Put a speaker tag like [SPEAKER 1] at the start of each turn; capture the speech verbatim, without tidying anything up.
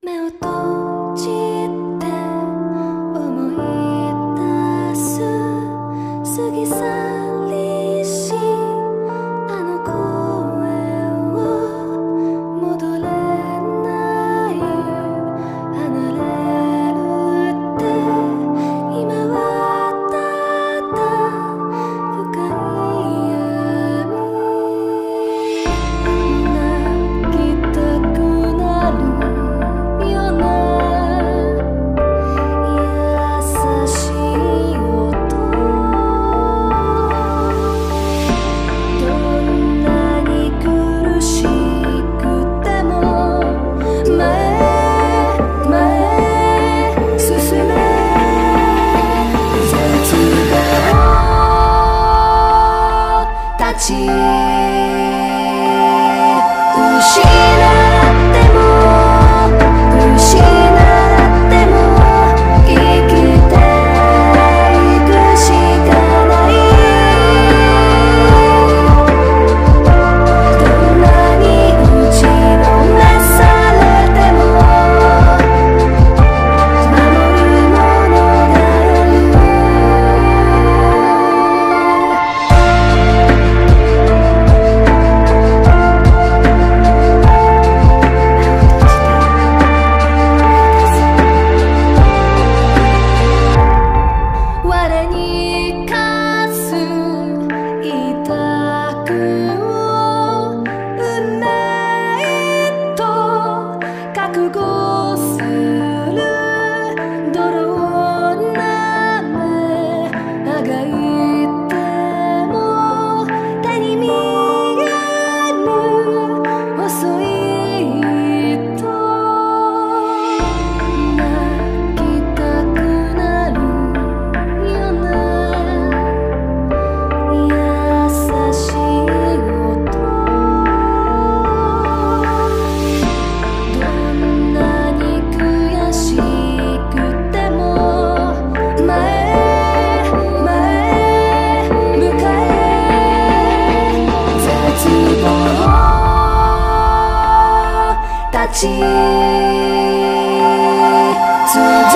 [SPEAKER 1] 目を閉じて思い出す過ぎ去りしあの声を戻れない離れるって今はただ深い闇泣きたくなる失っても失っても生きていくしかないどんなに打ちのめされても守るものがある我に課す委託を運命と覚悟する泥な目あがいても手に見えぬ遅いと泣きたくなる立ち続